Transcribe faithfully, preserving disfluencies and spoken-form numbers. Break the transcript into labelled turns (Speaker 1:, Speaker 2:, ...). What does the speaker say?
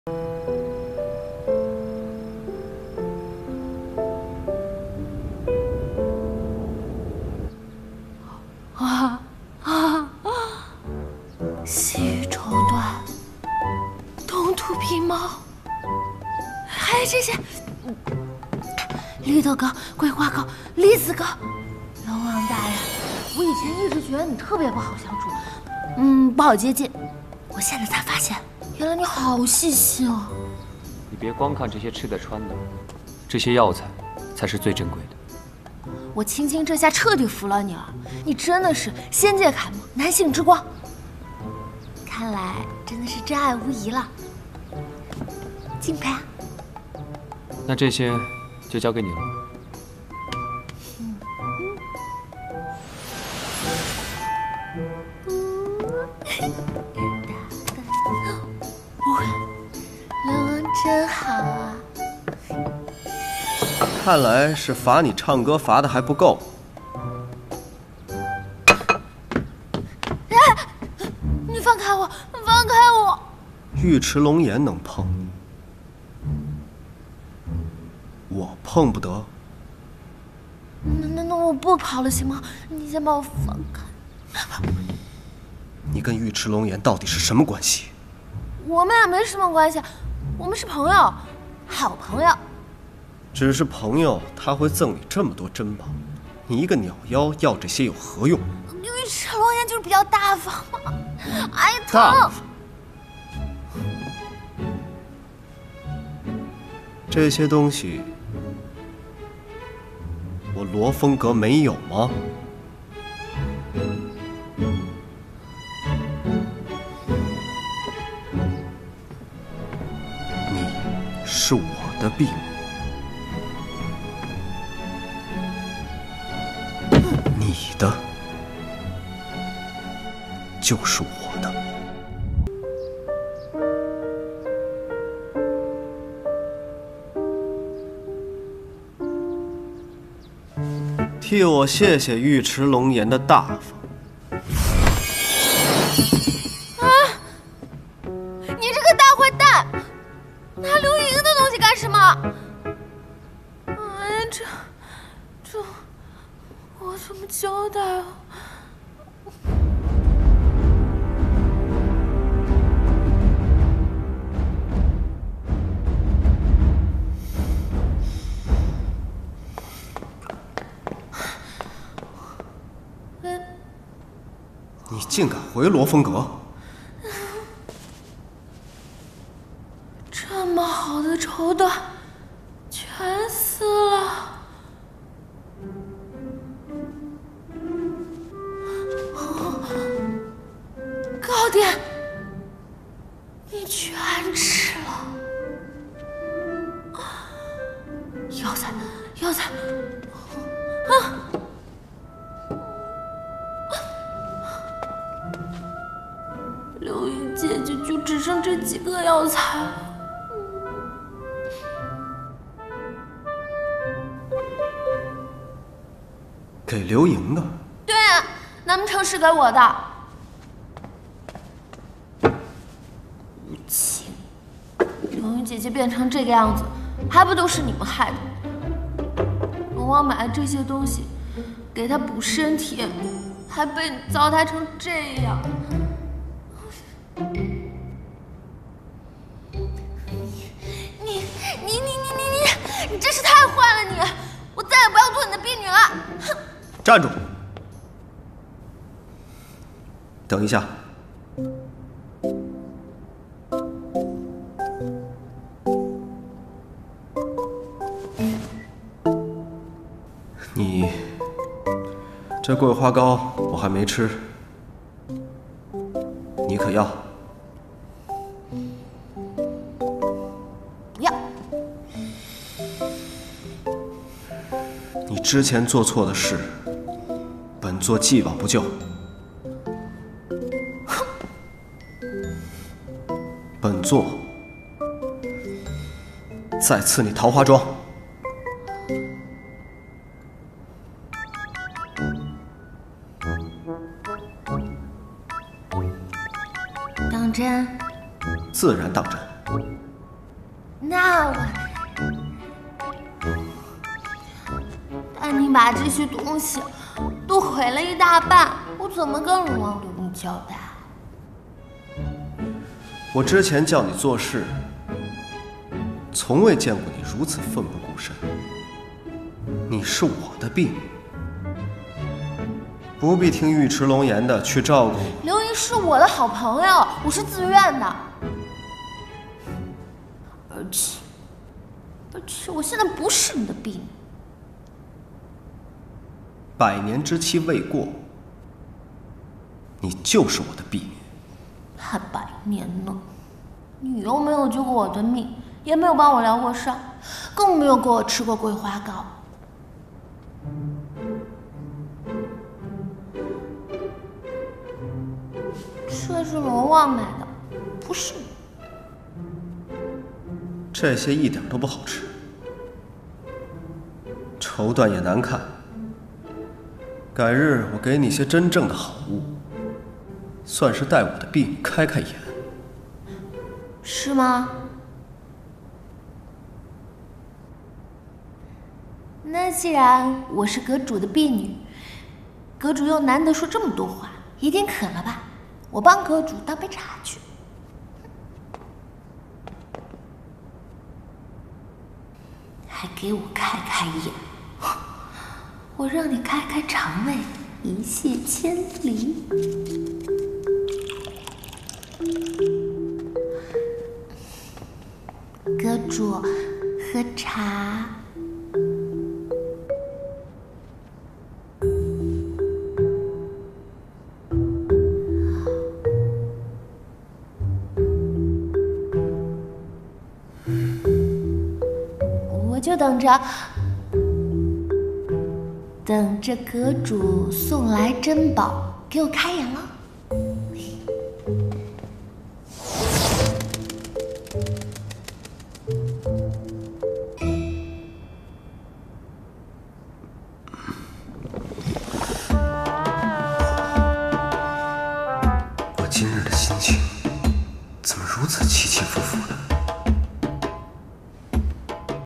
Speaker 1: 啊啊！细雨绸缎，东土皮毛，还有这些绿豆糕、桂花糕、栗子糕。龙王大人，我以前一直觉得你特别不好相处，嗯，不好接近。我现在才发现，原来你好细心哦。
Speaker 2: 你别光看这些吃的穿的，这些药材才是最珍贵的。
Speaker 1: 我青青这下彻底服了你了，你真的是仙界楷模，男性之光。看来真的是真爱无疑了，敬佩啊！
Speaker 2: 那这些就交给你了。
Speaker 1: 嗯龙王真好啊！
Speaker 3: 看来是罚你唱歌罚的还不够。
Speaker 1: 哎，你放开我！放开我！
Speaker 3: 尉迟龙炎能碰你，我碰不得。
Speaker 1: 那那那我不跑了，行吗？你先把我放开。
Speaker 3: 你跟尉迟龙炎到底是什么关系？
Speaker 1: 我们俩没什么关系，我们是朋友，好朋友。
Speaker 3: 只是朋友，他会赠你这么多珍宝，你一个鸟妖要这些有何用？
Speaker 1: 尉迟龙炎就是比较大方嘛，哎疼！
Speaker 3: 大方。这些东西，我罗风阁没有吗？你是我的婢女。 你的就是我的。替我谢谢尉迟龙炎的大方。
Speaker 1: 啊！你这个大坏蛋，拿刘莹的东西干什么？哎，这这。 我怎么交代啊？
Speaker 3: 你竟敢回罗风阁！
Speaker 1: 这么好的绸缎，全撕了。 糕点，你全吃了！药材，药材，啊！刘莹姐姐就只剩这几个药材了。
Speaker 3: 给刘莹的。
Speaker 1: 对啊，难不成是给我的？ 无情，刘云姐姐变成这个样子，还不都是你们害的？龙王买的这些东西，给她补身体，还被你糟蹋成这样。你你你你你你你，你真是太坏了你！我再也不要做你的婢女了！哼！
Speaker 3: 站住！等一下。 你这桂花糕我还没吃，你可要？
Speaker 1: 不要！
Speaker 3: 你之前做错的事，本座既往不咎。本座再赐你桃花妆。
Speaker 1: 当真？
Speaker 3: 自然当真。
Speaker 1: 那我，但你把这些东西都毁了一大半，我怎么跟龙王对你交代？
Speaker 3: 我之前叫你做事，从未见过你如此奋不顾身。你是我的婢女，不必听尉迟龙炎的去照顾我。
Speaker 1: 刘莹是我的好朋友，我是自愿的。而且，而且我现在不是你的婢女。
Speaker 3: 百年之期未过，你就是我的婢女。
Speaker 1: 还百年呢，你又没有救过我的命，也没有帮我疗过伤，更没有给我吃过桂花糕。这是龙王买的，不是你。
Speaker 3: 这些一点都不好吃，绸缎也难看。改日我给你些真正的好物，算是带我的婢女开开眼。
Speaker 1: 是吗？那既然我是阁主的婢女，阁主又难得说这么多话，一定渴了吧？我帮阁主倒杯茶去。还给我开开眼，我让你开开肠胃，一泻千里。阁主，喝茶。我就等着，等着阁主送来珍宝，给我开眼了。